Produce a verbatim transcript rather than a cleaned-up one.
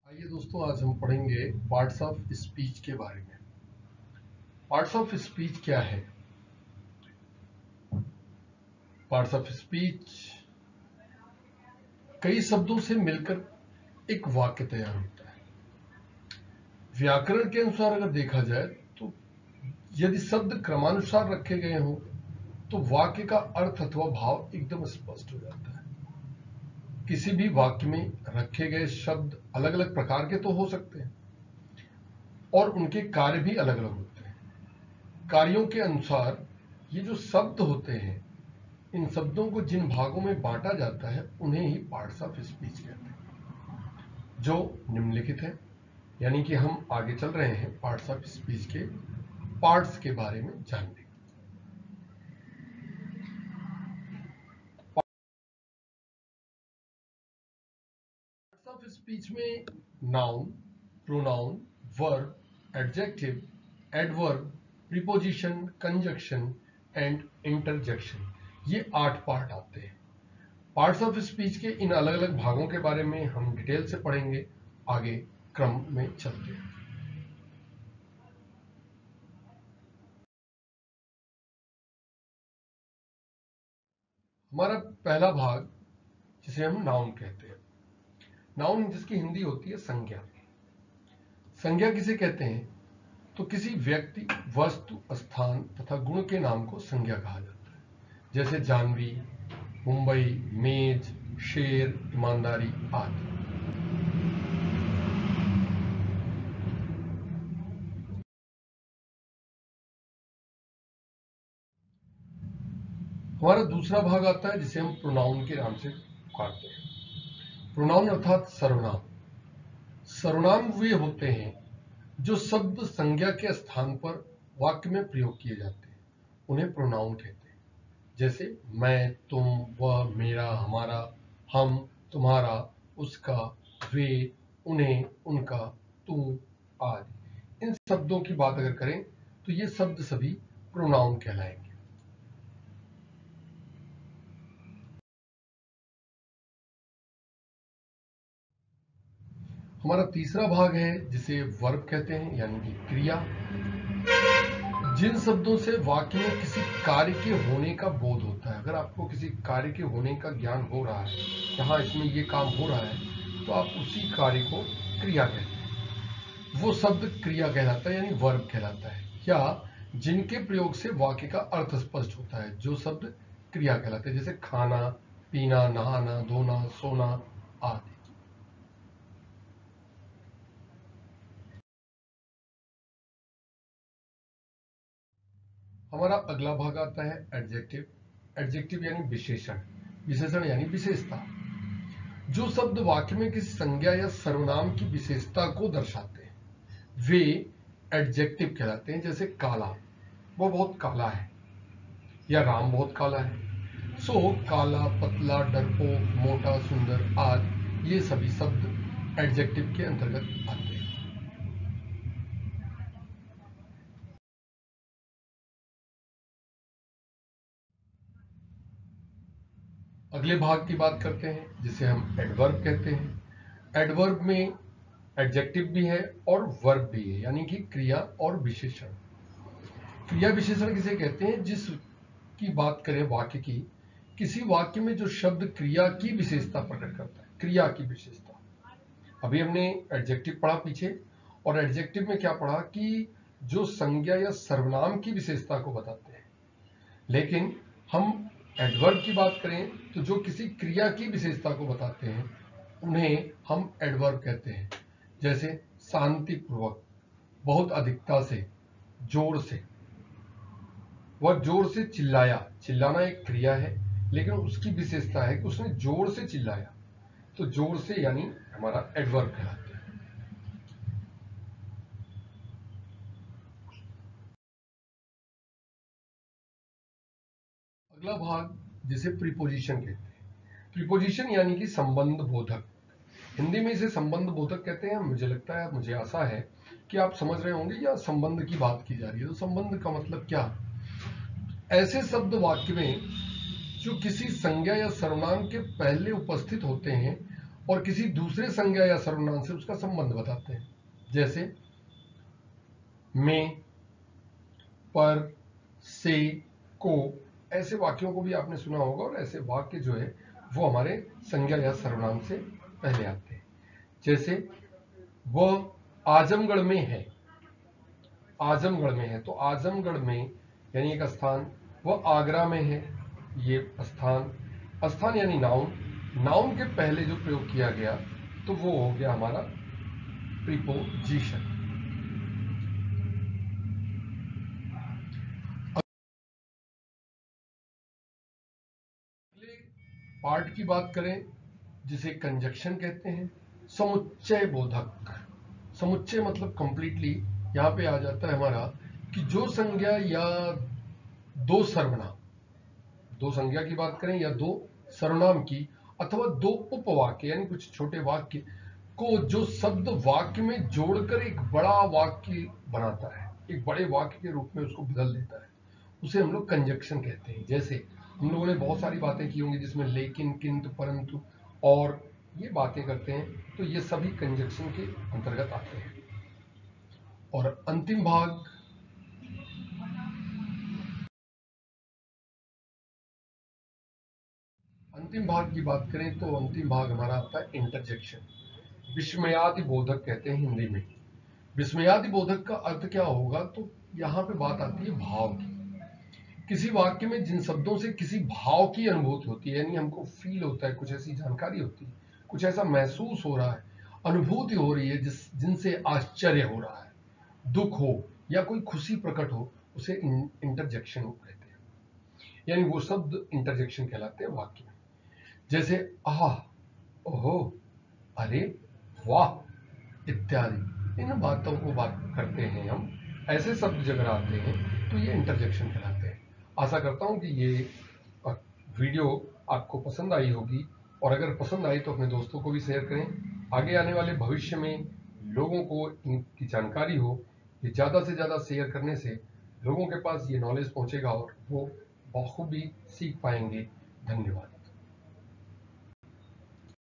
आइए दोस्तों, आज हम पढ़ेंगे पार्ट्स ऑफ स्पीच के बारे में। पार्ट्स ऑफ स्पीच क्या है? पार्ट्स ऑफ स्पीच कई शब्दों से मिलकर एक वाक्य तैयार होता है। व्याकरण के अनुसार अगर देखा जाए तो यदि शब्द क्रमानुसार रखे गए हों तो वाक्य का अर्थ अथवा भाव एकदम स्पष्ट हो जाता है। किसी भी वाक्य में रखे गए शब्द अलग अलग प्रकार के तो हो सकते हैं और उनके कार्य भी अलग अलग होते हैं। कार्यों के अनुसार ये जो शब्द होते हैं, इन शब्दों को जिन भागों में बांटा जाता है उन्हें ही पार्ट्स ऑफ स्पीच कहते हैं, जो निम्नलिखित है। यानी कि हम आगे चल रहे हैं पार्ट्स ऑफ स्पीच के पार्ट्स के बारे में जानने। पार्ट्स ऑफ स्पीच में noun, pronoun, verb, adjective, adverb, preposition, conjunction and interjection, ये आठ पार्ट आते हैं। पार्ट्स ऑफ स्पीच के इन अलग अलग भागों के बारे में हम डिटेल से पढ़ेंगे आगे क्रम में चलते हैं। हमारा पहला भाग, जिसे हम नाउन कहते हैं। नाउन जिसकी हिंदी होती है संज्ञा। संज्ञा किसे कहते हैं? तो किसी व्यक्ति, वस्तु, स्थान तथा गुण के नाम को संज्ञा कहा जाता है। जैसे जानवी, मुंबई, मेज, शेर, ईमानदारी आदि। हमारा दूसरा भाग आता है जिसे हम प्रोनाउन के नाम से पुकारते हैं। प्रोनाउन अर्थात सर्वनाम। सर्वनाम वे होते हैं जो शब्द संज्ञा के स्थान पर वाक्य में प्रयोग किए जाते हैं, उन्हें प्रोनाउन कहते हैं। जैसे मैं, तुम, वह, मेरा, हमारा, हम, तुम्हारा, उसका, वे, उन्हें, उनका, तू आदि। इन शब्दों की बात अगर करें तो ये शब्द सभी प्रोनाउन कहलाएंगे। हमारा तीसरा भाग है जिसे वर्ब कहते हैं, यानी कि क्रिया। जिन शब्दों से वाक्य में किसी कार्य के होने का बोध होता है। अगर आपको किसी कार्य के होने का ज्ञान हो रहा है, यहाँ इसमें ये काम हो रहा है, तो आप उसी कार्य को क्रिया कहते हैं। वो शब्द क्रिया कहलाता है, यानी वर्ब कहलाता है। या जिनके प्रयोग से वाक्य का अर्थ स्पष्ट होता है, जो शब्द क्रिया कहलाते हैं। जैसे खाना, पीना, नहाना, धोना, सोना आदि। हमारा अगला भाग आता है एडजेक्टिव। एडजेक्टिव यानी विशेषण। विशेषण यानी विशेषता। जो शब्द वाक्य में किसी संज्ञा या सर्वनाम की विशेषता को दर्शाते हैं, वे एडजेक्टिव कहलाते हैं। जैसे काला, वो बहुत काला है, या राम बहुत काला है। सो काला, पतला, डरपोक, मोटा, सुंदर आदि, ये सभी शब्द एडजेक्टिव के अंतर्गत आते हैं। अगले भाग की बात करते हैं जिसे हम एडवर्ब कहते हैं। एडवर्ब में एडजेक्टिव भी है और वर्ब भी है, यानी कि क्रिया और विशेषण। क्रिया विशेषण किसे कहते हैं? जिस की बात करें वाक्य की, किसी वाक्य में जो शब्द क्रिया की विशेषता प्रकट करता है, क्रिया की विशेषता। अभी हमने एडजेक्टिव पढ़ा पीछे, और एडजेक्टिव में क्या पढ़ा कि जो संज्ञा या सर्वनाम की विशेषता को बताते हैं। लेकिन हम एडवर्ब की बात करें तो जो किसी क्रिया की विशेषता को बताते हैं, उन्हें हम एडवर्ब कहते हैं। जैसे शांतिपूर्वक, बहुत अधिकता से, जोर से। वह जोर से चिल्लाया। चिल्लाना एक क्रिया है, लेकिन उसकी विशेषता है कि उसने जोर से चिल्लाया, तो जोर से यानी हमारा एडवर्ब कहलाता है। अगला भाग जिसे प्रीपोजिशन कहते हैं। प्रीपोजिशन यानी कि संबंध बोधक। हिंदी में इसे संबंध बोधक कहते हैं। मुझे लगता है, मुझे आशा है कि आप समझ रहे होंगे, या संबंध की बात की जा रही है तो संबंध का मतलब क्या। ऐसे शब्द वाक्य में जो किसी संज्ञा या सर्वनाम के पहले उपस्थित होते हैं, और किसी दूसरे संज्ञा या सर्वनाम से उसका संबंध बताते हैं। जैसे में, पर, से, को, ऐसे वाक्यों को भी आपने सुना होगा और ऐसे वाक्य जो है वो हमारे संज्ञा या सर्वनाम से पहले आते हैं। जैसे वह आजमगढ़ में है, आजमगढ़ में है, तो आजमगढ़ में यानी एक स्थान, वह आगरा में है, ये स्थान, स्थान यानी नाउन, नाउन के पहले जो प्रयोग किया गया तो वो हो गया हमारा प्रीपोजिशन। अगले पार्ट की बात करें जिसे कंजक्शन कहते हैं, समुच्चय बोधक। समुच्चय मतलब कंप्लीटली यहां पे आ जाता है हमारा कि जो संज्ञा या दो सर्वनाम, दो संज्ञा की बात करें या दो सर्वनाम की, अथवा दो उपवाक्य यानी कुछ छोटे वाक्य को जो शब्द वाक्य में जोड़कर एक बड़ा वाक्य बनाता है, एक बड़े वाक्य के रूप में उसको बदल देता है, उसे हम लोग कंजक्शन कहते हैं। जैसे हम लोगों ने बहुत सारी बातें की होंगी जिसमें लेकिन, किंतु, परंतु और ये बातें करते हैं, तो ये सभी कंजक्शन के अंतर्गत आते हैं। और अंतिम भाग, अंतिम भाग की बात करें तो अंतिम भाग हमारा आता है इंटरजेक्शन, विस्मयादि बोधक कहते हैं हिंदी में। विस्मयादि बोधक का अर्थ क्या होगा, तो यहां पे बात आती है भाव की। किसी वाक्य में जिन शब्दों से किसी भाव की अनुभूति होती है, यानी हमको फील होता है, कुछ ऐसी जानकारी होती है, कुछ ऐसा महसूस हो रहा है, अनुभूति हो रही है, जिस जिनसे आश्चर्य हो रहा है, दुख हो या कोई खुशी प्रकट हो, उसे इंटरजेक्शन कहते हैं, यानी वो शब्द इंटरजेक्शन कहलाते हैं वाक्य में। जैसे आह, ओहो, अरे, वाह इत्यादि, इन बातों को बात करते हैं हम, ऐसे शब्द जब आते हैं तो ये इंटरजेक्शन कहलाते हैं। आशा करता हूं कि ये वीडियो आपको पसंद आई होगी, और अगर पसंद आई तो अपने दोस्तों को भी शेयर करें। आगे आने वाले भविष्य में लोगों को इनकी जानकारी हो, ये ज़्यादा से ज़्यादा शेयर करने से लोगों के पास ये नॉलेज पहुंचेगा और वो बखूबी सीख पाएंगे। धन्यवाद।